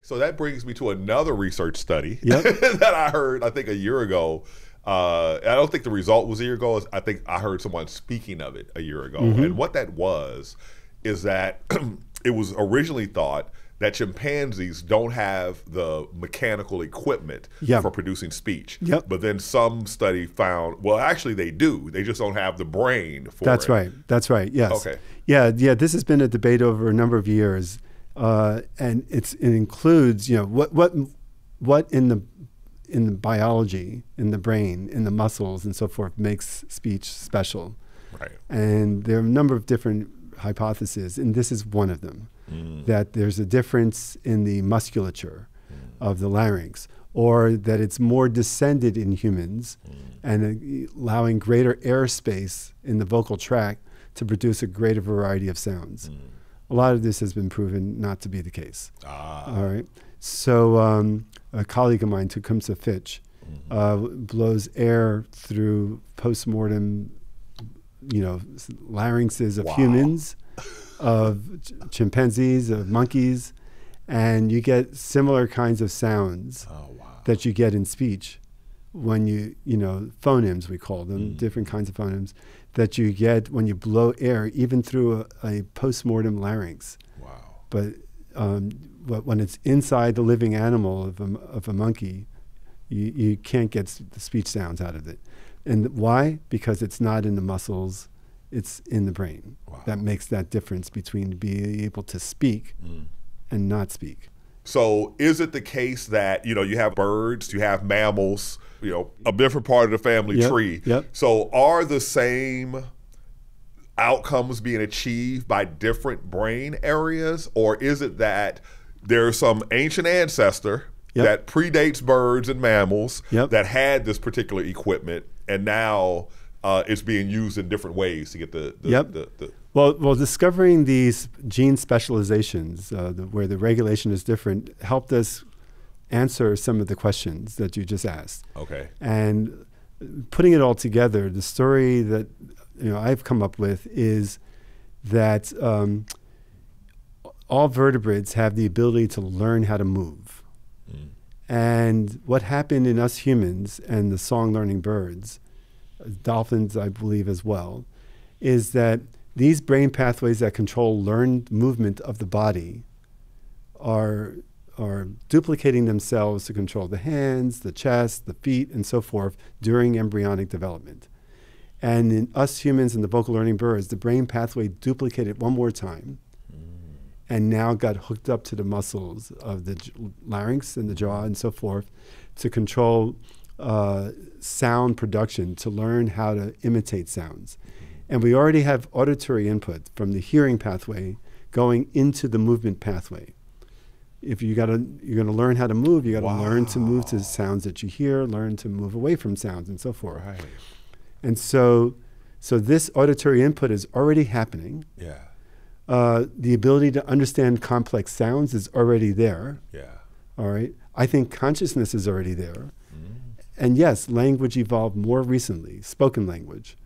So that brings me to another research study Yep. that I heard, I think, a year ago. I don't think the result was a year ago. I think I heard someone speaking of it a year ago. And what that was is that it was originally thought that chimpanzees don't have the mechanical equipment for producing speech. But then some study found, well, actually they do. They just don't have the brain for That's it. right. That's right. Yes. Okay. Yeah. This has been a debate over a number of years, and it includes, what in the biology, in the brain, in the muscles, and so forth makes speech special. Right. And there are a number of different hypotheses, and this is one of them. That there's a difference in the musculature of the larynx, or that it's more descended in humans and allowing greater airspace in the vocal tract to produce a greater variety of sounds. A lot of this has been proven not to be the case. All right. So a colleague of mine, Tecumseh Fitch, blows air through postmortem, larynxes of humans, of chimpanzees, of monkeys, and you get similar kinds of sounds that you get in speech when phonemes, we call them, different kinds of phonemes, that you get when you blow air, even through a postmortem larynx. But when it's inside the living animal of a monkey, you can't get the speech sounds out of it. And why? Because it's not in the muscles, it's in the brain. That makes that difference between being able to speak and not speak. So is it the case that, you have birds, you have mammals, a different part of the family tree. So are the same outcomes being achieved by different brain areas? Or is it that there's some ancient ancestor that predates birds and mammals that had this particular equipment, and now it's being used in different ways to get the Well, discovering these gene specializations where the regulation is different helped us answer some of the questions that you just asked. Okay. And putting it all together, the story that I've come up with is that all vertebrates have the ability to learn how to move. And what happened in us humans and the song-learning birds, dolphins, I believe, as well, is that these brain pathways that control learned movement of the body are duplicating themselves to control the hands, the chest, the feet, and so forth during embryonic development. And in us humans and the vocal learning birds, the brain pathway duplicated one more time and now got hooked up to the muscles of the larynx and the jaw and so forth to control sound production, to learn how to imitate sounds. And we already have auditory input from the hearing pathway going into the movement pathway. If you're going to learn how to move, you got to learn to move to sounds that you hear, learn to move away from sounds and so forth. And so this auditory input is already happening. The ability to understand complex sounds is already there. All right. I think consciousness is already there. And yes, language evolved more recently, spoken language.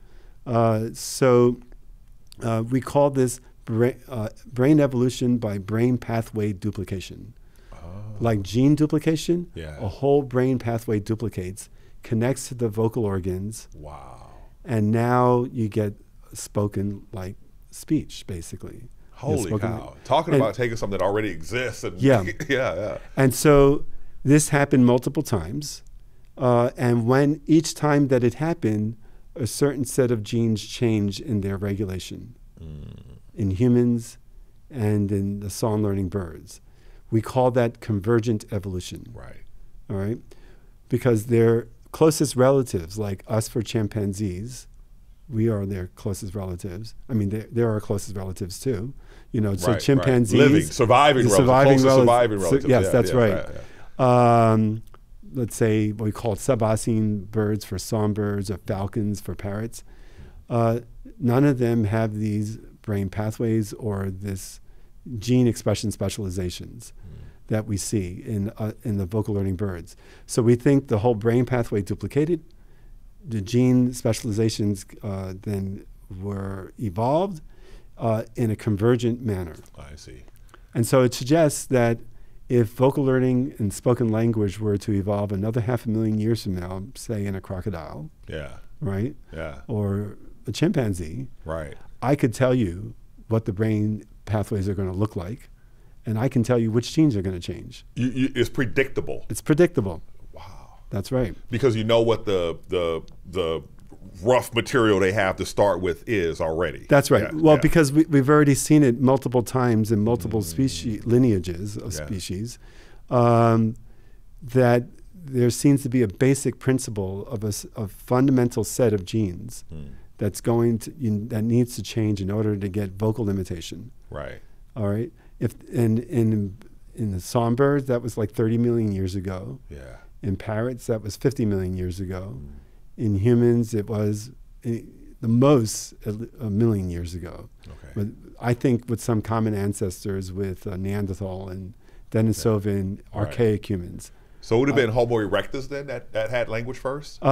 So we call this brain evolution by brain pathway duplication. Like gene duplication, a whole brain pathway duplicates, connects to the vocal organs. And now you get spoken like speech, basically. Holy cow. Talking about taking something that already exists. And And so this happened multiple times. And when each time that it happened, a certain set of genes change in their regulation in humans and in the song-learning birds. We call that convergent evolution. All right? Because their closest relatives, like us for chimpanzees, we are their closest relatives. I mean, they're our closest relatives too. So chimpanzees, living, surviving relatives. Yes, that's right. Let's say what we call subassine birds for songbirds or falcons for parrots. None of them have these brain pathways or this gene expression specializations that we see in the vocal learning birds. So we think the whole brain pathway duplicated. The gene specializations then were evolved in a convergent manner. I see. And so it suggests that if vocal learning and spoken language were to evolve another 500,000 years from now, say in a crocodile, right? Yeah. Or a chimpanzee, right? I could tell you what the brain pathways are going to look like, and I can tell you which genes are going to change. It's predictable. It's predictable. Wow. That's right. Because you know what the rough material they have to start with is already. That's right. Because we've already seen it multiple times in multiple species, lineages of species, that there seems to be a basic principle of a fundamental set of genes that's that needs to change in order to get vocal imitation. Right. All right. If in the songbirds, that was like 30 million years ago. Yeah. In parrots, that was 50 million years ago. In humans, it was the most a million years ago. Okay. But I think with some common ancestors with Neanderthal and Denisovan, archaic humans. So it would have been Homo erectus then that had language first?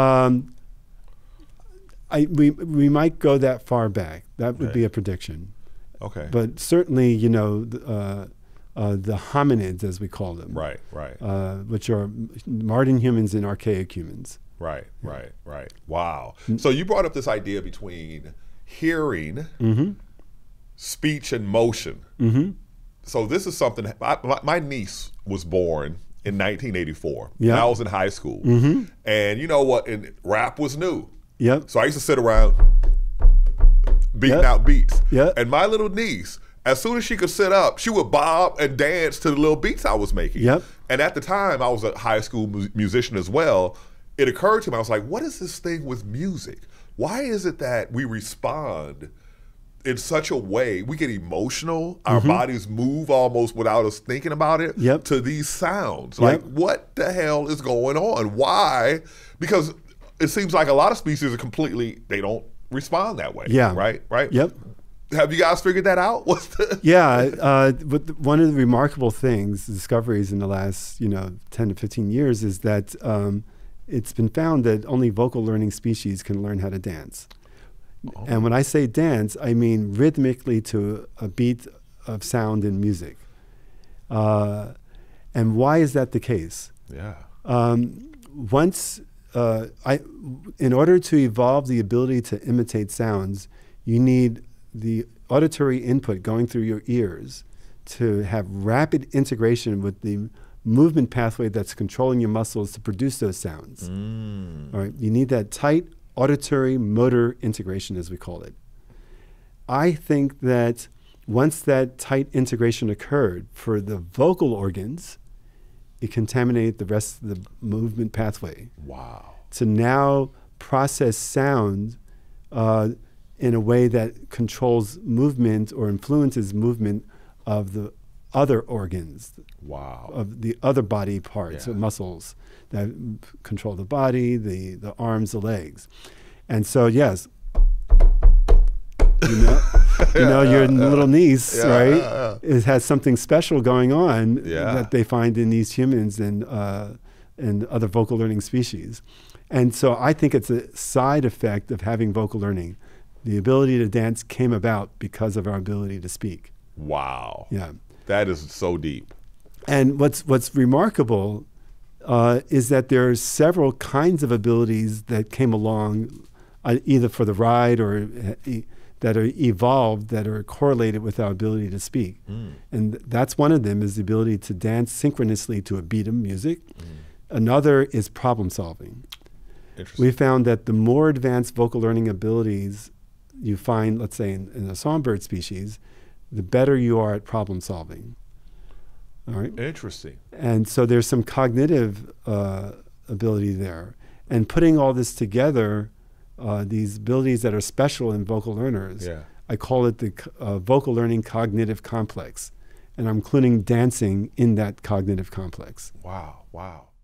We might go that far back. That would be a prediction. Okay. But certainly, you know, the hominids, as we call them. Right. Which are modern humans and archaic humans. Right. Wow. So you brought up this idea between hearing, speech, and motion. So this is something, my niece was born in 1984. Yeah. I was in high school. And you know what? And rap was new. Yep. So I used to sit around beating out beats. Yep. And my little niece, as soon as she could sit up, she would bob and dance to the little beats I was making. Yep. And at the time, I was a high school musician as well. It occurred to me, I was like, what is this thing with music? Why is it that we respond in such a way, we get emotional, our bodies move almost without us thinking about it to these sounds? Like, what the hell is going on? Why? Because it seems like a lot of species are they don't respond that way. Yeah. Right? Yep. Have you guys figured that out? But one of the remarkable discoveries in the last 10 to 15 years is that it's been found that only vocal learning species can learn how to dance. Oh. And when I say dance, I mean rhythmically to a beat of sound and music. And why is that the case? Yeah. In order to evolve the ability to imitate sounds, you need the auditory input going through your ears to have rapid integration with the movement pathway that's controlling your muscles to produce those sounds. All right, you need that tight auditory motor integration, as we call it. I think that once that tight integration occurred for the vocal organs, it contaminated the rest of the movement pathway. Wow. To now process sound in a way that controls movement or influences movement of the other organs. Wow. Of the other body parts, or muscles that control the body, the arms, the legs. And so, yes, your little niece, right, it has something special going on that they find in these humans and other vocal learning species. And so I think it's a side effect of having vocal learning. The ability to dance came about because of our ability to speak. Wow. Yeah. That is so deep. And what's remarkable is that there are several kinds of abilities that came along either for the ride or that are evolved that are correlated with our ability to speak. And that's one of them is the ability to dance synchronously to a beat of music. Another is problem solving. We found that the more advanced vocal learning abilities you find, let's say in a songbird species, the better you are at problem solving. All right. Interesting. And so there's some cognitive ability there. And putting all this together, these abilities that are special in vocal learners, I call it the vocal learning cognitive complex. And I'm including dancing in that cognitive complex. Wow.